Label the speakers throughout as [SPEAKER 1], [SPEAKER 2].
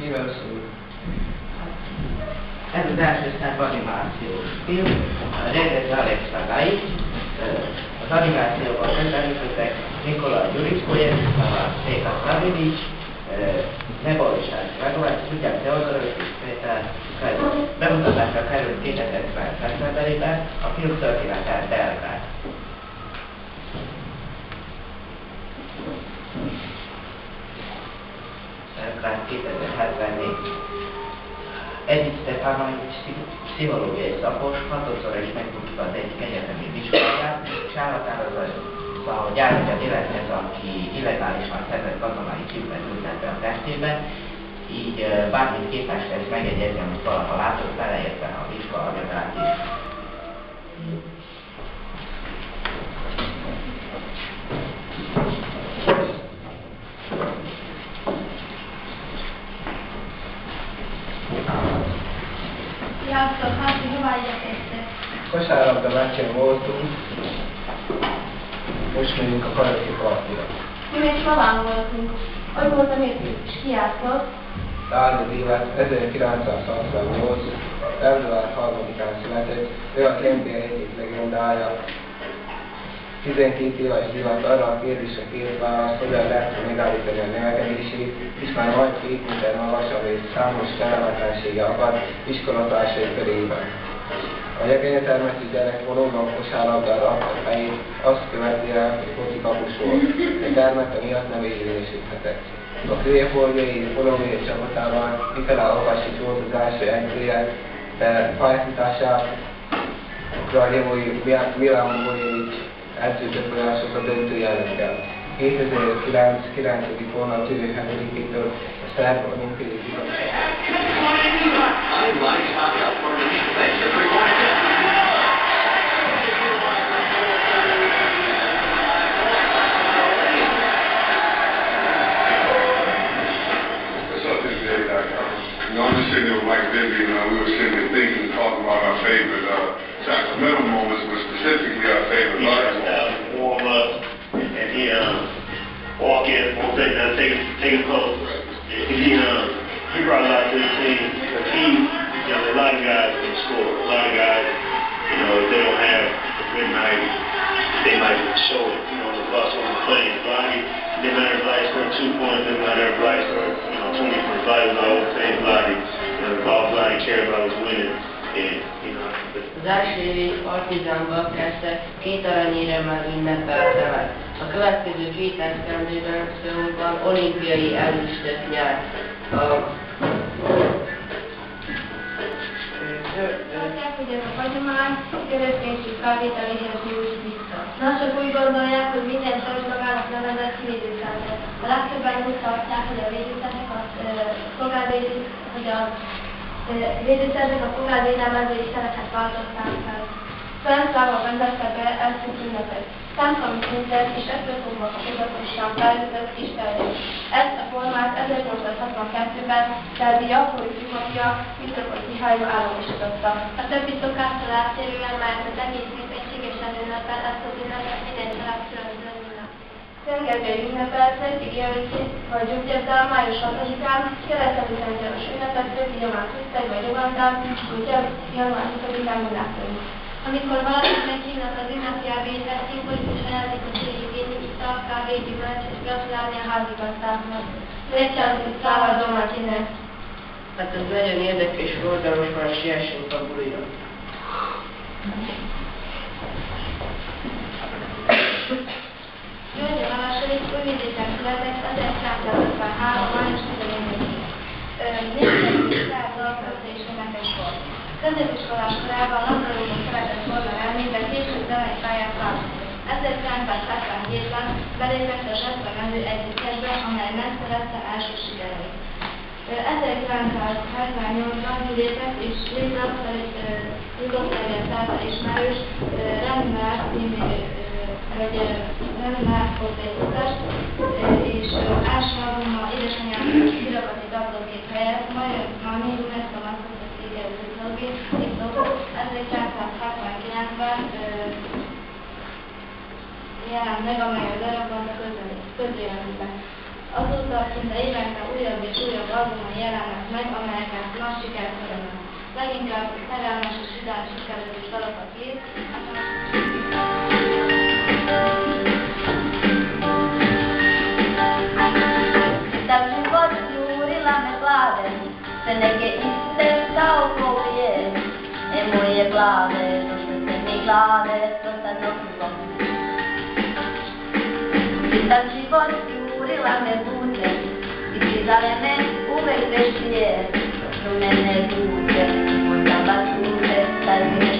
[SPEAKER 1] Miről szól?
[SPEAKER 2] Ez az első szebb animációs film, rendező Alex Tagai. Az animációban közleműködtek Nikola Gyuriszkojev, Széka Szavidics, Nebojság Dragovács, Tudják Teodoros és Péter. Bemutatásra került 2000-ben szeptemberében, a film történetet Belgrád. Belgrád 2074. Edith Stefanovics pszichológiai szakos, hatodszor is megbukta az egyik egyetemi vizsgáját, és elhatározza, hogy átmegy élethez, aki illegálisan szerzett katonai csipet ültet be a testébe, így bármit képes lesz megjegyezni, amit valaha látott, beleértve a vizsga anyagát is.
[SPEAKER 3] Sziasztok, hát hová igyekeztek?
[SPEAKER 1] Kosárlabda meccsen voltunk, most megyünk a karate partira.
[SPEAKER 3] Mi még Slaván voltunk. Hogy volt a mérkőzés, és ki játszott?
[SPEAKER 1] Dávid évet 1968. február 3-án született, ő az NBA egyik legendája. 12 éves divat arra a kérdésre két választ, hogyan lehet megállítani a növekedését, és már majd 2 méter magasabb és számos kellemetlensége akad iskolatársai körében. A legegyetermeti gyerek valóban kosárlabdára adta a fejét, azt követi el, hogy focikapus volt, de termete miatt nem érvényesíthetett. A főjepolgai polómiai csapatában Nikolaj Okasics volt az első edzője, de pályafutását Kraljevoy Milan Bojevic edzőbefolyásos a döntője előtt el. 2009. 9. hónap 17-től a szerb olimpiai bizottság.
[SPEAKER 4] I'm just sitting there with Mike Bibby, and we were sitting there thinking and talking about our favorite sacramental moments, but specifically our favorite live moments.
[SPEAKER 5] Warm up, and he walk in, won't take that, take him close. He brought a lot to the team. A lot of guys can score. A lot of guys, if they don't have a good night, they might show it, on the bus on the plane. Didn't matter if Vlad scored 2 points, didn't matter if Vlad scored 20 points. Vlad was always the same Vlad. All Vlad cared about was winning.
[SPEAKER 2] Az első évét Partizánba kezdte, 2 aranyéremmel ünnepelte meg. A következő 2 esztendőben szóval olimpiai ezüstöt nyert.
[SPEAKER 3] Tartják, hogy ez a hagyomány kereszténység felvételéhez nyújt vissza. Mások úgy gondolják, hogy minden sajnos magának nevezett védőszerzet. A legtöbben úgy tartják, hogy a védőszerzek a polgárvédelmező isteneket váltották fel. Ferencváros rendezte be ezt az ünnepet. Templom szinten és ettől fogva fokozatosan fejlődött és terjedt. Ezt a formát 1862-ben Szerbia politikapja Mitropolit Mihály államosította. A többi szokástól eltérően, mert az egész nép egységesen ünnepel, ezt az ünnepet minden család különböző ünnep. Szent Gergely ünnepel, Szent Igény vagy Gyógyszertán május 6-án, Kelet-Szentendős ünnepet többi nyomán Krisztek vagy Ugandán, úgyhogy január 20-án ünnepelünk. Amikor valakit meghívnak az ünnepi ebédre, szimbolikus ajándékot igényli, ital, kávé, gyümölcs és gratulálni a házigazdáknak. Létszállunk Szával Martínez.
[SPEAKER 2] Hát ez nagyon érdekes volt, de most már siessünk a bulira.
[SPEAKER 3] György Valasadik Újvidéken született 1953. május 14-én. Népszerű dalköltő és énekes volt. Középiskolás korában labdarúgón szeretett volna lenni, de később zenei pályát választott. 1977-ben belépett a zsebszagázó együttesbe, amely megszerezte első sikereit. 1978-ban kilépett és létrehozta Jugoszlávia szállta ismerős Remmer című Remmer volt egy utas, és első albummal édesanyának kiragati dablókép helyett majd még UNESCO meghozott székelő szolgét, és 1979-ben jelent meg, amely az darabban közéletben. Azóta szinte évente újabb és újabb albumai jelennek meg, amelyeket nagy sikert örömök. Leginkább szerelmes és vidám sikerülő dalokat ír.
[SPEAKER 6] Da život jurila me glave, se neke iste kao kolije. E moje glave, došle se mi glave, prosadno krilo. Da život jurila me bute, i prizale me uvek vešije. Do mene bute, možda baš bute, da mi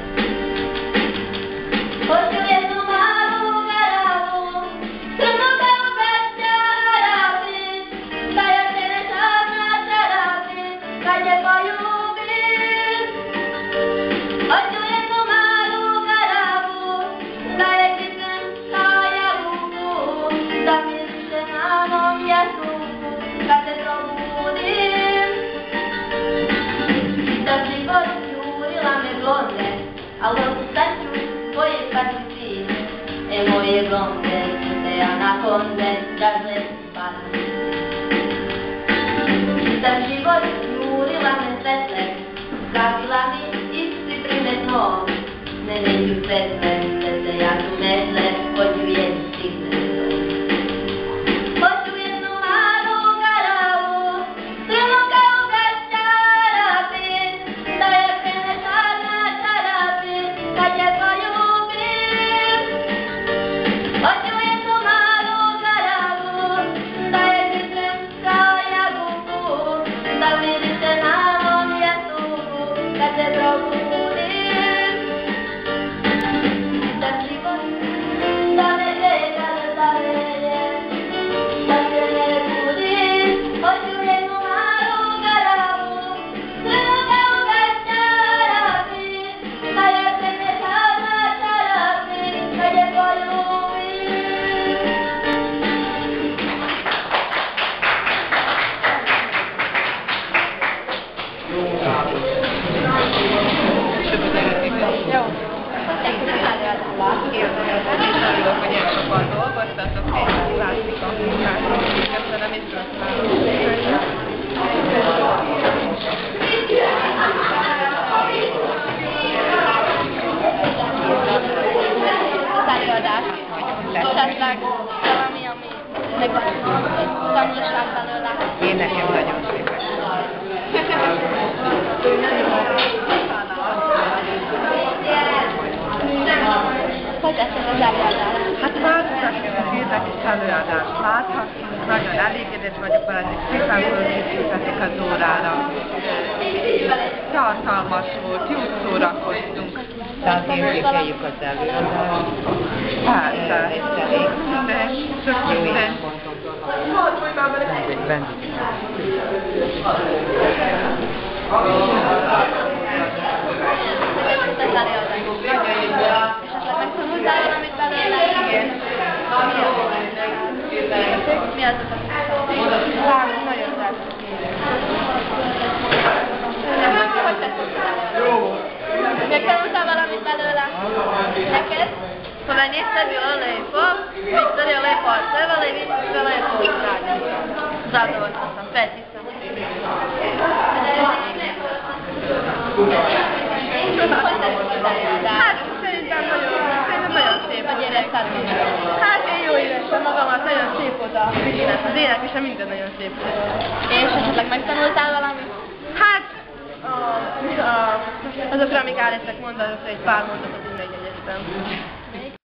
[SPEAKER 6] hoću jednu malu garavu, crnu belu bez čarapi, da ja te ne šadna čarapi, kad je poljubim. Hoću jednu malu garavu, da je kisnem kao jabuku, da miriše na mom jastuku, kad se probudim. Da život jurila me blonde, al sad ću tvoje kad ću ti. E moje blonde, te anakonde, gazle spane. Da život jurila me svetle, pravila mi isti primetno. Ne neću svetle, se jako metle, hoću jednu stigne. Hoću jednu malu garavu, crnu kao bez čarapi, da je prenešak na čarapi, kad je poljubim. Hoću jednu malu garavu, da je kisnem kao jabuku, da miriše na mom jastuku, kad se probudim. Da život, da me grega da zaveje, da se ne budim. Hoću jednu malu garavu, crnu kao bez čarapi, da je prenešak na čarapi, kad je poljubim.
[SPEAKER 7] Örülök, hogy ilyen sokan dolgoztatok, és látszik a munkákról. Köszönöm, és
[SPEAKER 3] Előadást, esetleg valami, ami meg tanulság belőle.
[SPEAKER 7] én nekem nagyon szépen.
[SPEAKER 3] Hogy tetszett az előadás?
[SPEAKER 7] Hát változatlanul a filmes előadást láthattunk, nagyon elégedett vagyok vele, hogy szépen fölkészültetik az órára. Tartalmas volt, jó szórakoztunk.
[SPEAKER 2] Tehát értékeljük az előadást.
[SPEAKER 7] Persze. De sok minden.
[SPEAKER 3] Esetleg megtanultál valamit belőle? Igen. Mi az a
[SPEAKER 7] Nagyon tetszett.
[SPEAKER 3] Hogy tetszett? Megtanultál valamit belőle? Neked?
[SPEAKER 7] Szóval niente più lo levo, Vittorio le forze, lo levi, lo levo. Zadolgoztam, feltisztem. Hát szerintem nagyon szép.
[SPEAKER 3] Hogy érezted magad?
[SPEAKER 7] Hát én jól éreztem magamat, nagyon szép volt az élet, és minden nagyon szép volt.
[SPEAKER 3] És esetleg megtanultál valamit?
[SPEAKER 7] Hát azokra, amik el leszek mondani, egy pár mondatot megjegyeztem.